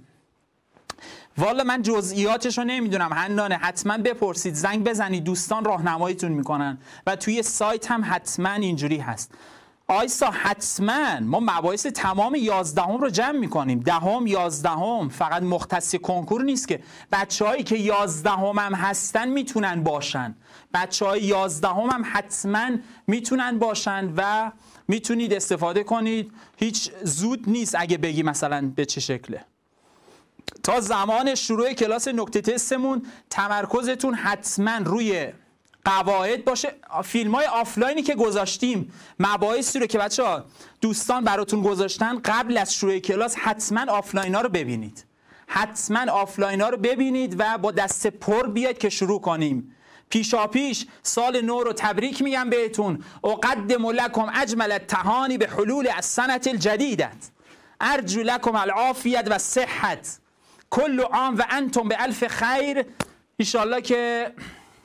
والا من جزئیاتش رو نمیدونم حنانه، حتما بپرسید، زنگ بزنید، دوستان راهنماییتون میکنن و توی سایت هم حتما اینجوری هست. آیسا حتما ما مباحث تمام یازدهم رو جمع میکنیم، دهم یازدهم، فقط مختص کنکور نیست که. بچه‌هایی که یازدهم هم هستن میتونن باشن، بچه‌های یازدهم هم حتما میتونن باشن و میتونید استفاده کنید. هیچ زود نیست اگه بگی مثلا به چه شکله. تا زمان شروع کلاس نکته تستمون تمرکزتون حتما روی قواعد باشه. فیلم های آفلاینی که گذاشتیم، مباحثی رو که بچه ها دوستان براتون گذاشتن قبل از شروع کلاس، حتما آفلاین ها رو ببینید، حتما آفلاین ها رو ببینید و با دست پر بیاید که شروع کنیم. پیشا پیش سال نو رو تبریک میگم بهتون. اقدم لکم اجمل التهانی به حلول السنة الجدیدة، ارجو لکم العافیت و صحت، کل عام و انتم به الف خیر. انشالله که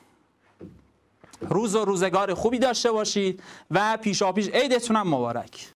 روز و روزگار خوبی داشته باشید و پیشا پیش عیدتون هم مبارک.